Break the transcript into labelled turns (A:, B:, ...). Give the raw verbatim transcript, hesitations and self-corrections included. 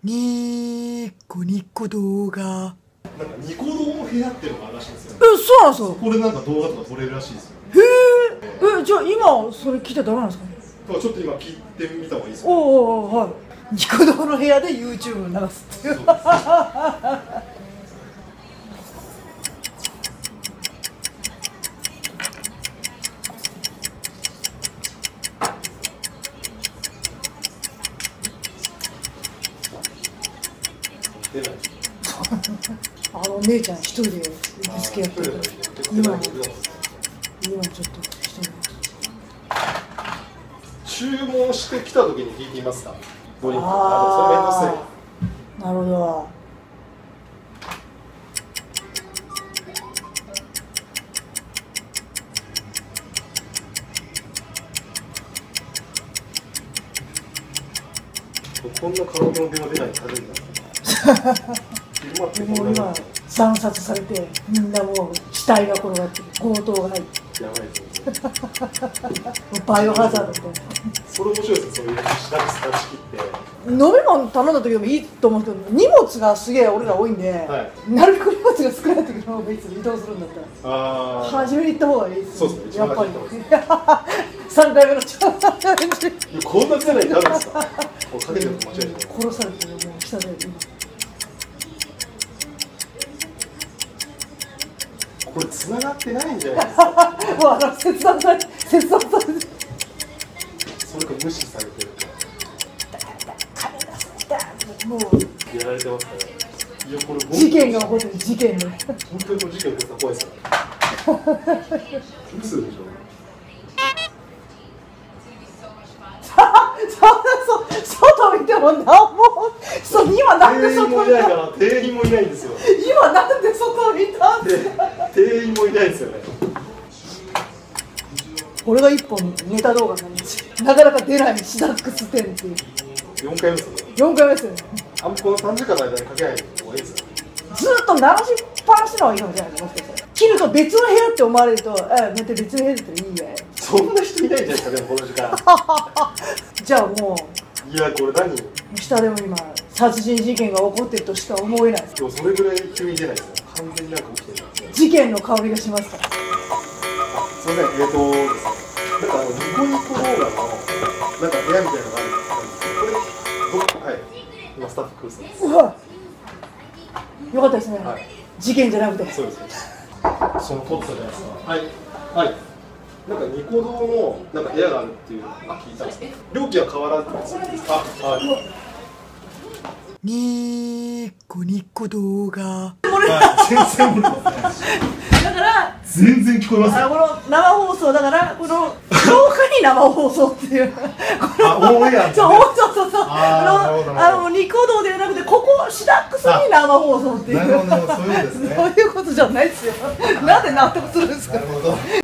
A: ニコニコ動画。
B: なんかニコ動の部屋っていうのがあるらしいんですよ、ね。
A: え、そうなんですよ。
B: そこでなんか動画とか撮れるらしいですよ。
A: へえ。え、じゃあ今それ聞いたらダメなんですかね。
B: だからちょっと今聞いてみた方がいいですよ、
A: ね。おおお、はい。ニコ動の部屋で YouTube 流すっていう。
B: 出ない。
A: あの姉ちゃん一人で受付やってるから、今今ちょっと一人で
B: 注文してきた時に聞いてみますか。ドリンク。
A: あ
B: それめんどくさい。
A: なるほど。
B: こんなカラオケの電話出ないの初めてだ。
A: もう今惨殺されて、みんなもう死体が転がってる、強盗が入って
B: やばいですね。
A: バイオハザードみたいな。
B: それ面白いですね。そういう下でスタチ切って。
A: 飲み物頼んだ時でもいいと思うんですけど、荷物がすげえ俺ら多いんで、はい、なるべく荷物が少ない時の方がいつ移動するんだったら、あ初めに行った方がいいですね。
B: そうですね。
A: やっぱりさんかいめのチャンス。
B: こんなつらいになるんですか。もうかけてると間違えてる。
A: 殺されてる、もう下で今。
B: これ繋がってないんじゃないですか。
A: もうあの切断されて、切断されて。
B: それか無視されてるか。
A: もう
B: やられてますから。いやこれ
A: 事件が起こってる、事件が。
B: 本当にこの事件起こったら怖いですから。嘘でしょ。
A: 外見てもなんも、そう今なんで外見た？
B: 店員もいないから、店員もいないんですよ。
A: 今なんで外見たんですか？
B: 店員もいないですよね。
A: これが一本ネタ動画なんですよ。なかなか出ないシダックス店っていう。
B: よんかいめですよね。
A: よんかいめですよね。
B: あんまこの短時間の間にかけない方がいいですよ。
A: ずっと鳴らしっぱなしの方がいいかもしれないです。もしかしたら切ると別の部屋って思われると、え寝て別の部屋だったらいいや。
B: そんな人いないじゃないですか、でもこの時間。
A: じゃあもう。
B: いやこれ何？
A: 下でも今殺人事件が起こってるとしか思えないです。
B: でもそれぐらい急に出ないですよ。完全になんか起きてるんですよ。
A: 事件の香りがしますから。
B: あ、すみません、えーとですね。なんかあのニコニコ動画のなんか部屋みたいなのがあるんですけど、これどこはい今スタッフ来るそうです。
A: うわ、よかったですね。
B: はい、
A: 事件じゃなくて。
B: そうです。その撮ったじゃないですか。はいはい。なんかニコ動のなんか部屋があるっていうのを聞いたんですけど、料金は変わらずですか？あ、はい。
A: ニコニコ動画。
B: はい、全然無理ですね。
A: だから
B: 全然聞こえます。
A: あ、この生放送だからこの廊下に生放送っていう。
B: あ、オンエア。
A: そうそうそうそう。あのあのニコ動ではなくてここシダックスに生放送っていう。
B: なるほど、そういうことですね。
A: そういうことじゃないですよ。なんで納得するんですか。
B: なるほど。